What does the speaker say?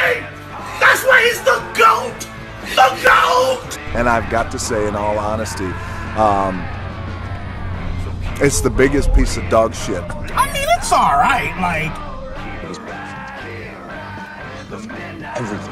why! That's why he's the GOAT! The GOAT! And I've got to say, in all honesty, it's the biggest piece of dog shit. I mean, it's alright, like... Everything.